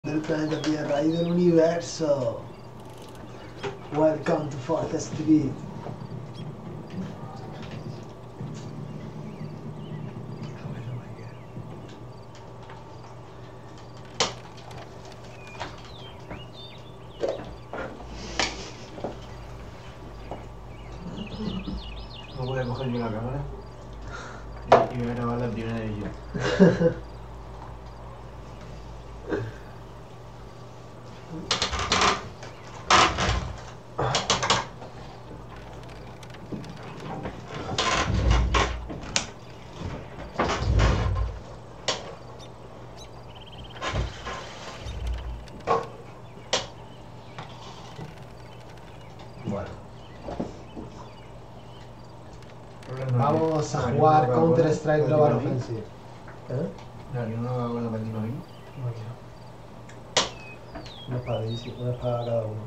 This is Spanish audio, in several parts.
del planeta Tierra y del universo. Welcome to Forest TV. No voy a coger yo la cámara y voy a grabar la primera de yo. Bueno, vamos a jugar Counter Strike Global Offensive. No, yo no hago la partida ahí. No quiero. Una espada cada uno.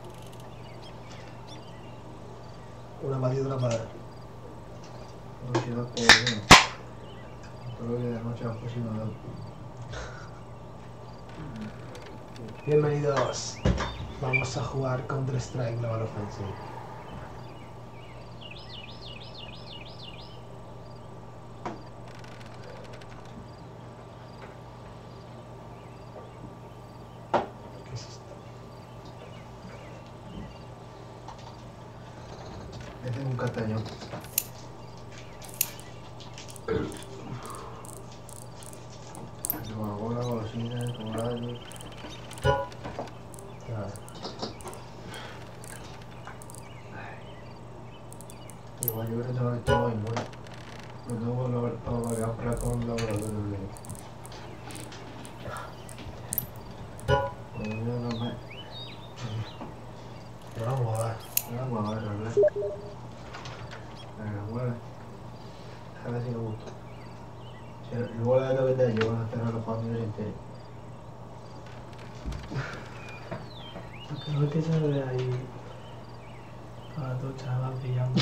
Una para ti y otra para él. No sé, dos por uno. Todo lo que de noche va próxima dos. Bienvenidos. Vamos a jugar Counter Strike Global Offensive. ¿Qué es esto? Este es un castañón. Coca-Cola, golosina, chocolate. Igual yo creo que tengo el estómago inmune. Lo tengo para comprar con un laboratorio. Vamos a ver. Vamos a ver, ¿verdad? Bueno, a ver si me gusta. Luego la verdad yo voy a hacer los familiares enteros. Creo que se ve ahí a dos chavas brillando.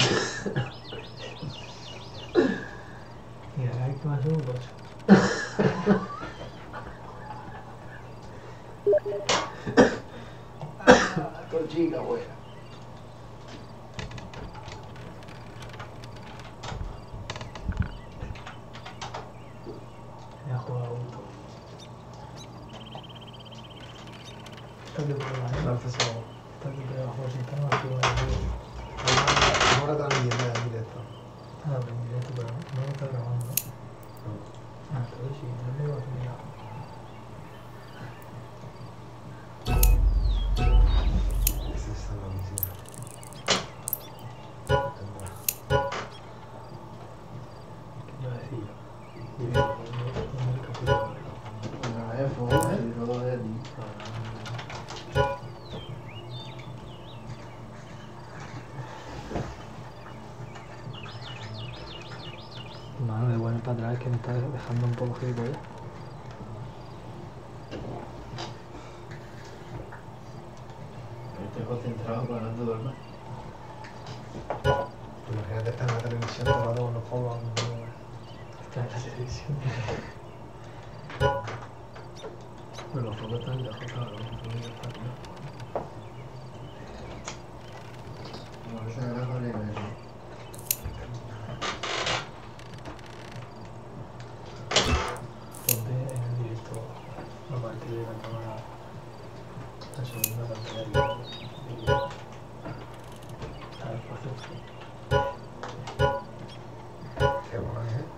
Y ahora hay que hacer un coche. Torchica, buena. Se ha jugado gusto. Está de prueba, ¿eh? Lanza ese agua. Está de prueba, José. Está más activo en el juego. Ahora transmitiendo en directo. Está en directo, pero no lo está grabando. Ah, entonces sí, no le va a terminar. Esa es la misión. ¿Qué iba a decir yo? No me capturado. Una F, y todo de ti. Mano, de bueno para atrás que me está dejando un poco gilipollas. Estoy concentrado para no dormir. Imagínate estar en la televisión tomando unos focos. Está en la televisión. Pero los focos están lejos, claro. Los focos están lejos. No, esa era la negra. Ponte en el directo a partir de la cámara la segunda pantalla y a ver, perfecto. Qué guay, ¿eh?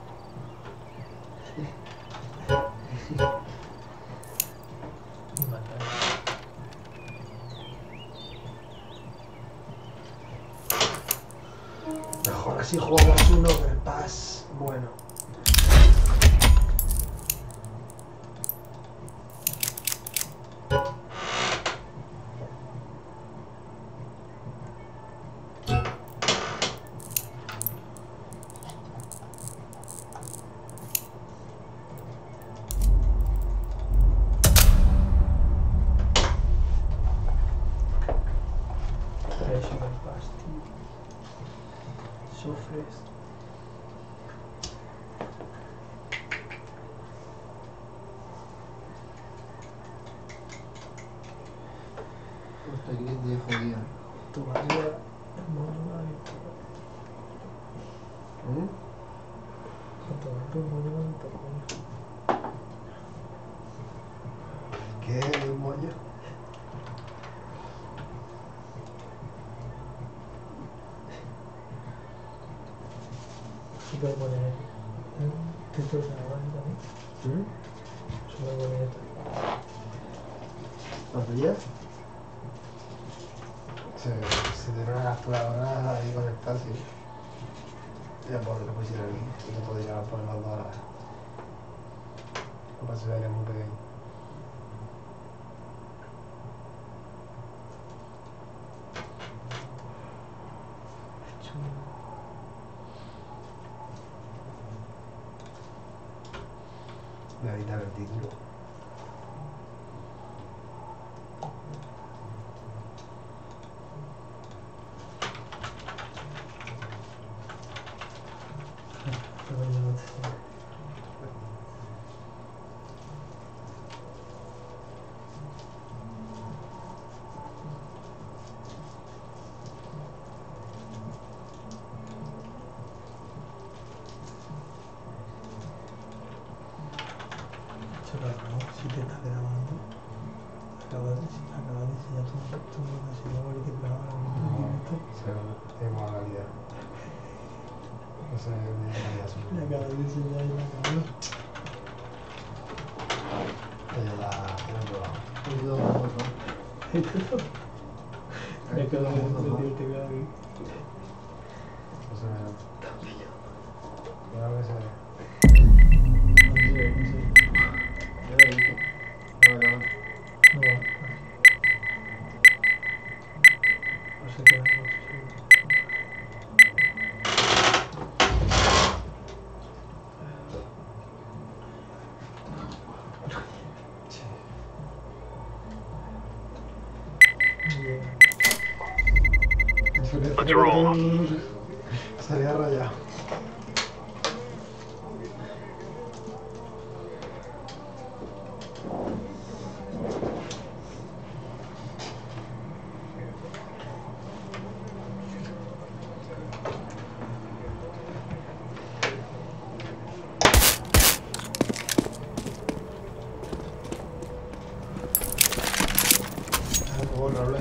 Y pantalla. Mejor así jugamos un overpass. Bueno. Sugar Pasti. Sofres. Hostia, que te jodía. Tu madre es muy bonito. Tu madre es muy bonito, coño. ¿Qué es el moño? Súper bonito. Título de la banda, ¿no? Súper bonito. ¿Los veías? Si tiene una calculadora ahí conectada, sí. Ya puedo que lo pusiera aquí. Y no podría poner las dos a la vez. Lo que pasa es que es muy pequeño. Voy a editar el título. Pero yo no sé. Chaval, ¿no? Si te está grabando, acabas de enseñar tu nacional que graba en directo. Tenemos la calidad. No sé, Le acabas de enseñar y la cámara. ella la probado. Me acabo de decirte que aquí. No sé, creo que se ve. No sé. Yo lo he visto. No, no. No va. No sé qué es. Salía rayado. Borrarlo.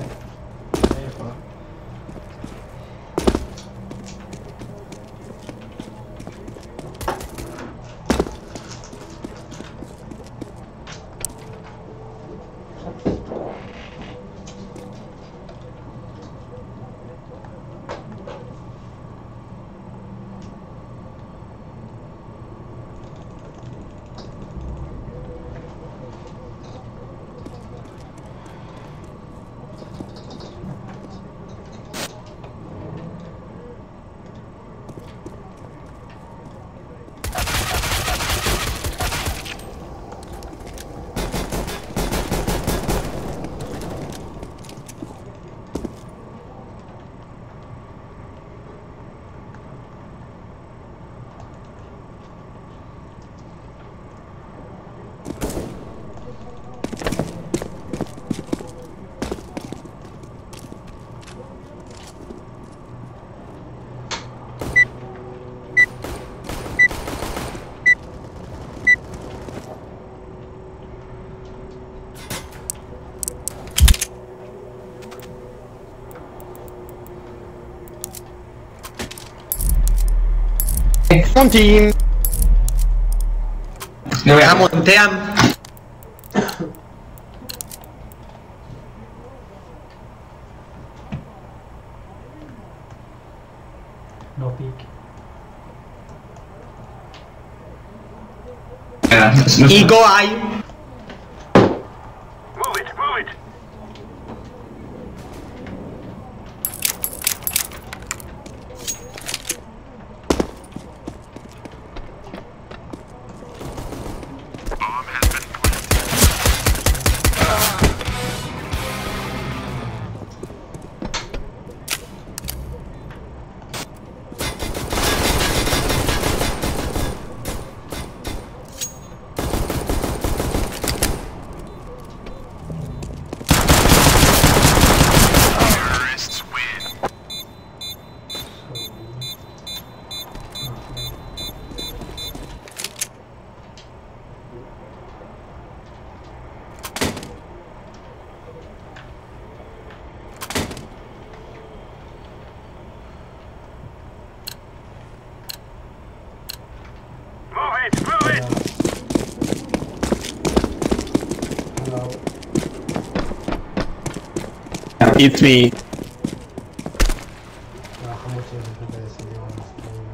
Son team. Le voy a montear. No pique. Y go ahí. Move it, move it. Bomb has been Ciao. It's me. Bajamos el FPS, digamos.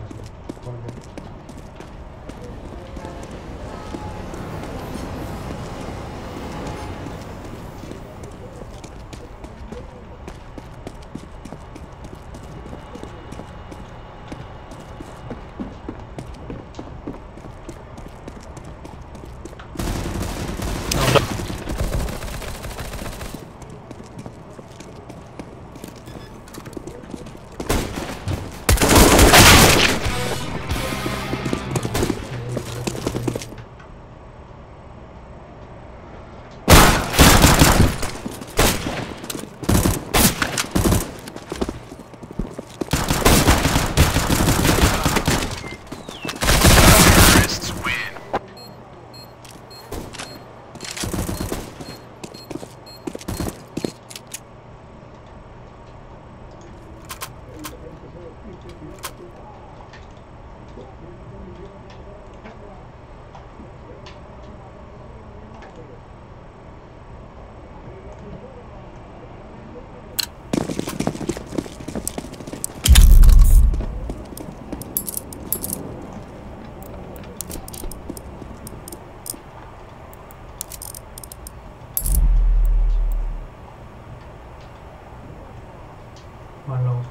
One low.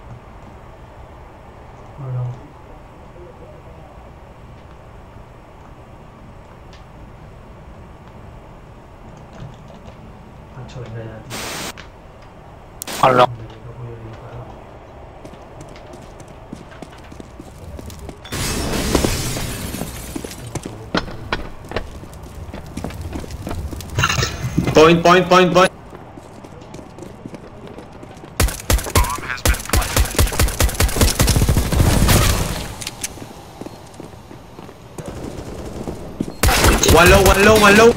One low. Macho, venga ya, tío. Hola. No puedo disparar. Point. Bomb has been planted. One low.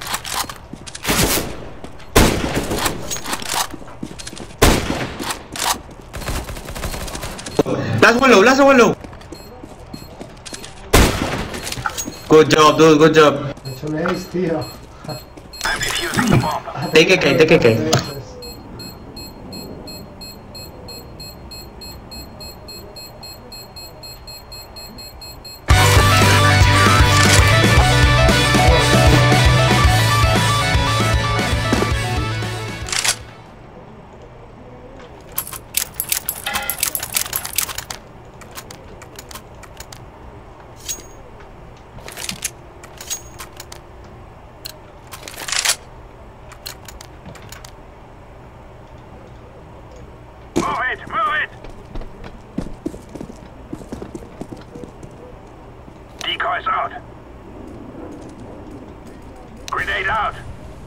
Last one low. Good job, dude, good job. Me he hecho un ace, tío. I'm defusing the bomb. Take a K. Move it! Decoys out. Grenade out.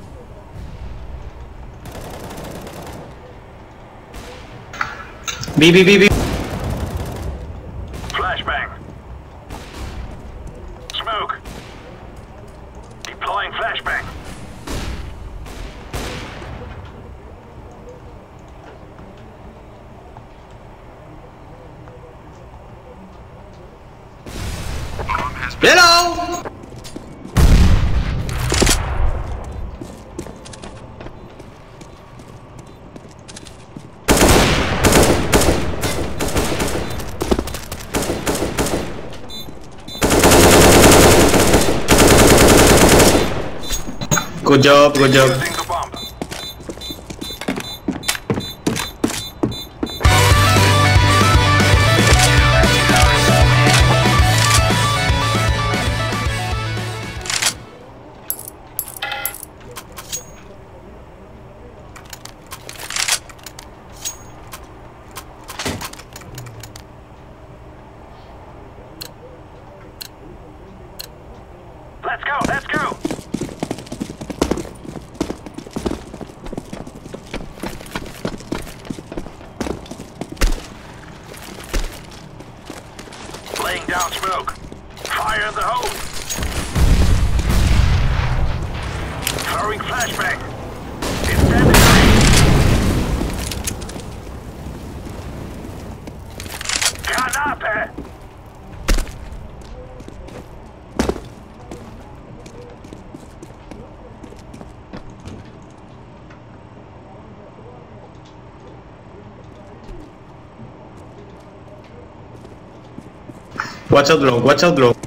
B. Flashbang. Smoke. Deploying flashbang. Hello! Good job. Using the bomb. Let's go! Laying down smoke. Fire in the hole. Throwing flashbang. Intended Canape! Watch out low, watch out low.